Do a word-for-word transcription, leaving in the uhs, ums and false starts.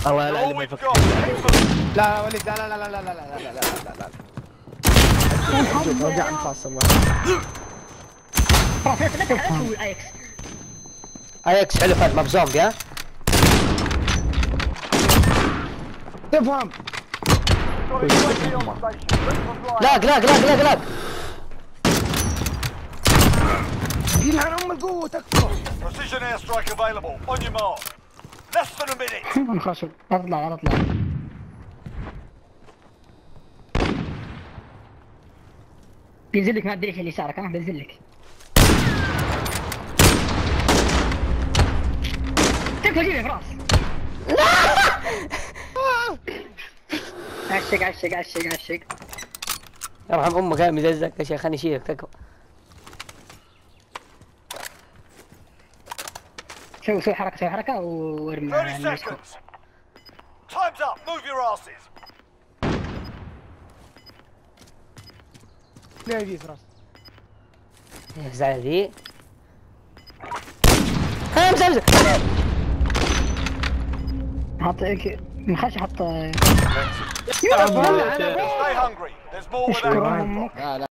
الله لا All اللي ما we've يفكر. got. لا وليد لا لا لا لا لا لا لا لا لا لا شوف رجع نفاصل خلاص لا تسوي ايكس. ايكس حلو فهد ما بزومبي ها. تفهم لاق لاق لاق لاق لاق. يلعن ام القوة تكفى. Precision airstrike available. On your mark. Less than a minute. خلاص اطلع اطلع. بينزل لك ما ادري ايش اللي يسارك ها بينزل لك. تكفى جيبي فراس. عشق عشق عشق عشق. يرحم امك قاعد مززك يا شيخ خليني اشيلك تكفى. سوي سوي حركة سوي حركة وارمي. thirty seconds. Time's up. Move your asses. لا يجي فراس يفزع ذي. ها امزح امزح. حط مخش حط. Stay hungry. There's more where that came from. لا لا